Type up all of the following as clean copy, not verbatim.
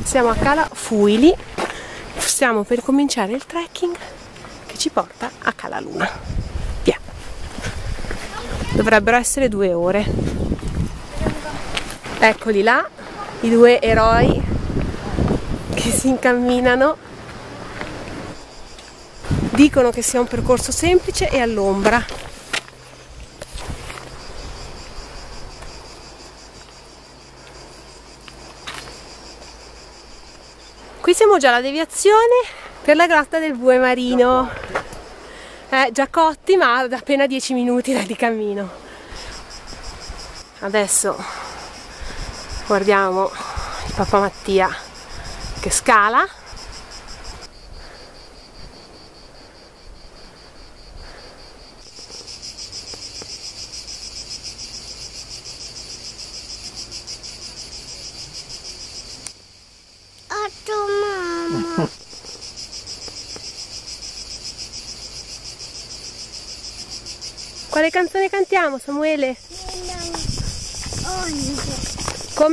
Siamo a Cala Fuili, stiamo per cominciare il trekking che ci porta a Cala Luna. Via. Dovrebbero essere 2 ore. Eccoli là, i 2 eroi che si incamminano. Dicono che sia un percorso semplice e all'ombra. Qui siamo già alla deviazione per la grotta del Bue Marino. Giacotti, ma da appena 10 minuti di cammino. Adesso guardiamo il Papa Mattia che scala. Quale canzone cantiamo, Samuele? Onde. Come?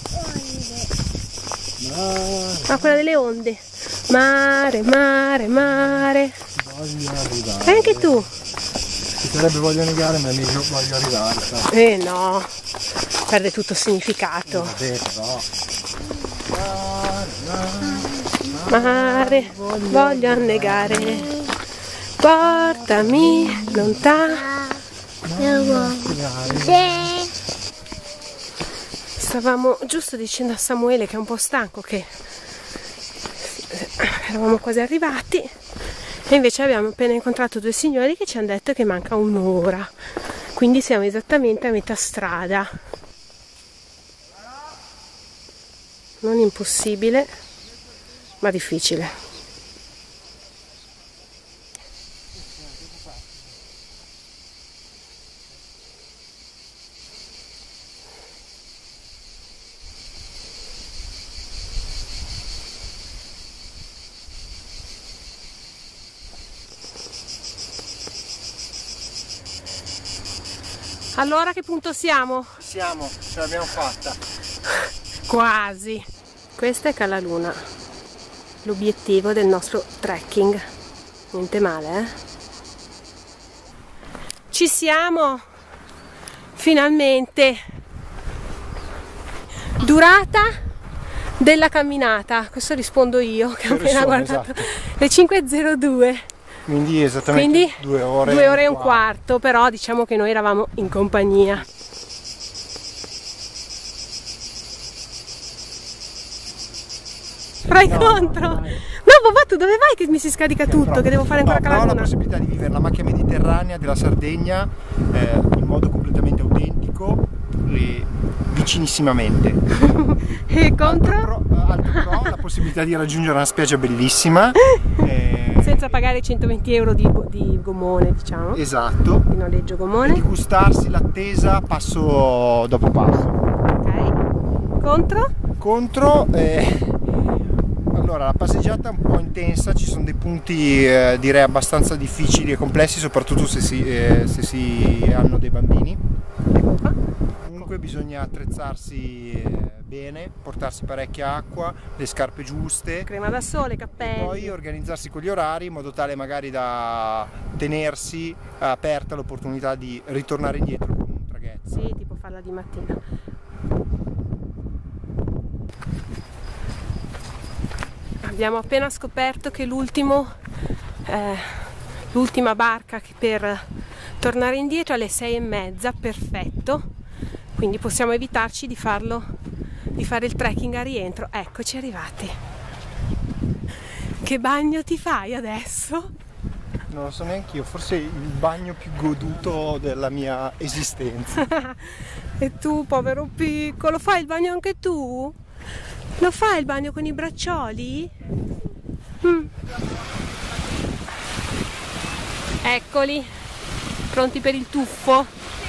Onde. Ah, quella delle onde. Mare, mare, mare. Voglio arrivare. E anche tu? Ci sarebbe voglio negare, ma è meglio voglio arrivare. Sai? No, perde tutto il significato. Vabbè, però. Mare, voglio annegare. Portami lontano. Stavamo giusto dicendo a Samuele che è un po' stanco, che eravamo quasi arrivati, e invece abbiamo appena incontrato 2 signori che ci hanno detto che manca 1 ora, quindi siamo esattamente a metà strada. Non impossibile, ma difficile. Allora, a che punto siamo? Siamo, ce l'abbiamo fatta. Quasi. Questa è Cala Luna, l'obiettivo del nostro trekking. Niente male, eh? Ci siamo! Finalmente! Durata della camminata, questo rispondo io che ho appena guardato. Esatto. Le 5:02. Quindi esattamente 2 ore. 2 ore e un quarto, però diciamo che noi eravamo in compagnia. Vai contro! No, papà, tu dove vai che mi si scarica tutto? Che devo fare ancora Cala Luna? Ho Luna? la possibilità di vivere la macchia mediterranea della Sardegna in modo completamente autentico e vicinissimamente. E contro? Altro pro, la possibilità di raggiungere una spiaggia bellissima. Senza pagare 120 euro di gommone, diciamo. Esatto. Di noleggio E gommone. di gustarsi l'attesa passo dopo passo. Ok. Contro? Contro, allora la passeggiata è un po' intensa, ci sono dei punti direi abbastanza difficili e complessi, soprattutto se si hanno dei bambini. Ecco qua. Comunque bisogna attrezzarsi bene, portarsi parecchia acqua, le scarpe giuste, Crema da sole, e cappelli. poi organizzarsi con gli orari in modo tale magari da tenersi aperta l'opportunità di ritornare indietro con un traghetto. Sì, tipo farla di mattina. Abbiamo appena scoperto che l'ultima barca che per tornare indietro alle 6:30, perfetto, quindi possiamo evitarci di fare il trekking a rientro. Eccoci arrivati. Che bagno ti fai adesso? Non lo so neanche io, forse il bagno più goduto della mia esistenza. E tu, povero piccolo, fai il bagno anche tu? Lo fai il bagno con i braccioli? Eccoli, pronti per il tuffo.